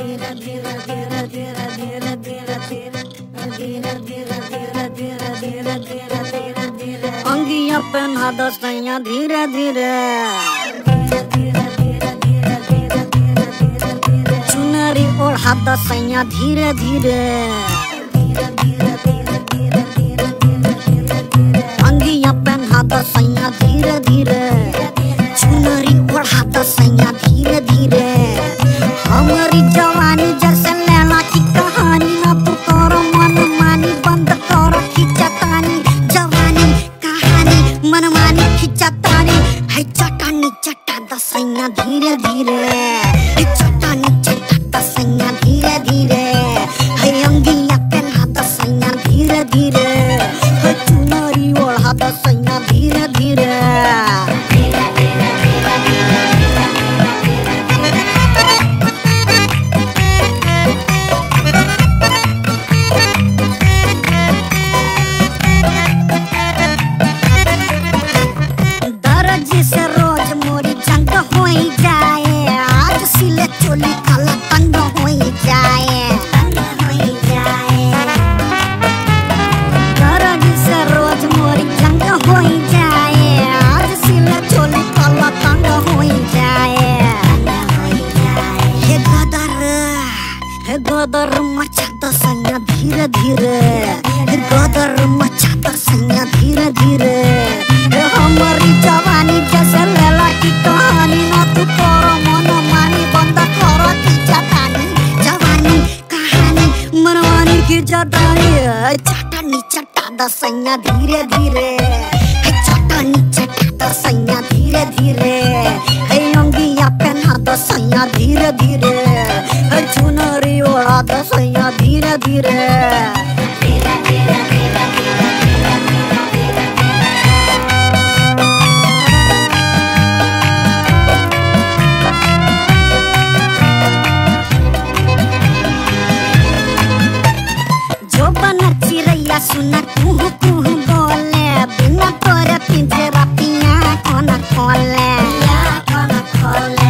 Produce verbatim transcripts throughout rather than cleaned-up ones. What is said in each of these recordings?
अंगिया पहना दो सैया धीरे धीरे, चुनरी ओढ़ा दो सैया धीरे धीरे, अंगिया पहना दो सैया धीरे धीरे, चुनरी ओढ़ा दो सैया धीरे धीरे। हमारी जवानी जैसे लैला की कहानी, ना तू तोरो मन मानी बंद करो खिंचतानी। जवानी कहानी मन मानी खिंचतानी, है चटानी चटा द सैया धीरे धीरे, है चटानी चटा द सैया धीरे धीरे, है अंगिया पहना द सैया धीरे धीरे, है चुनरी ओढ़ा द सैया धीरे धीरे। से रोज मोरी जंग होई जाए, आज सिले चोली काला तंग होई जाए, तंग होई जाए। दर्द से रोज मोरी जंग होई जाए, आज सिले चोली काला तंग होई जाए, तंग होई जाए। हे गदर हे गदर मचा द सैया धीरे धीरे, हे गदर मचा द सैया धीरे धीरे। हमारी जवानी जैसे लैला की कहानी, ना तू तोरो मन मानी बंद करो खिंचतानी। जवानी कहानी मन मानी खिंचतानी, चटानी चटा द सैया धीरे धीरे, चटानी चटा द सैया धीरे धीरे, अंगिया पहना द सैया धीरे धीरे, चुनरी ओढ़ा द सैया धीरे धीरे। सुना कुहू कुहू बोले, बिना तोरे पिंजरा पिया कौन खोले, कौन खोले।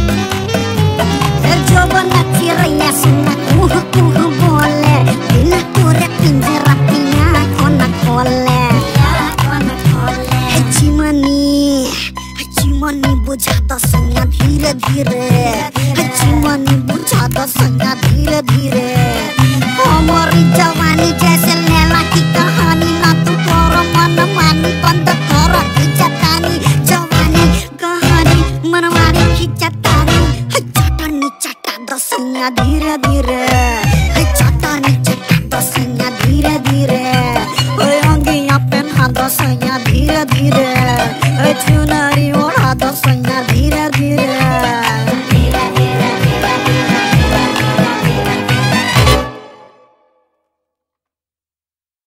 जो बना चिड़ैया सुना कुहू कुहू बोले, बिना तोरे पिंजरा पिया कौन खोले, कौन खोले। है चिमनी है चिमनी बुझा दो सैया धीरे धीरे, है चिमनी बुझा दो सैया धीरे धीरे। हमारी जवानी जैसे लैला की कहानी, ना तू तोरो मन मानी बंद करो खिंचतानी। जवानी कहानी मन मानी खिंचतानी, है चटानी चटा द सैया धीरे धीरे, है चटानी चटा द सैया धीरे धीरे, है अंगिया पहना द सैया धीरे धीरे, है चुनरी ओढ़ा द सैया धीरे धीरे।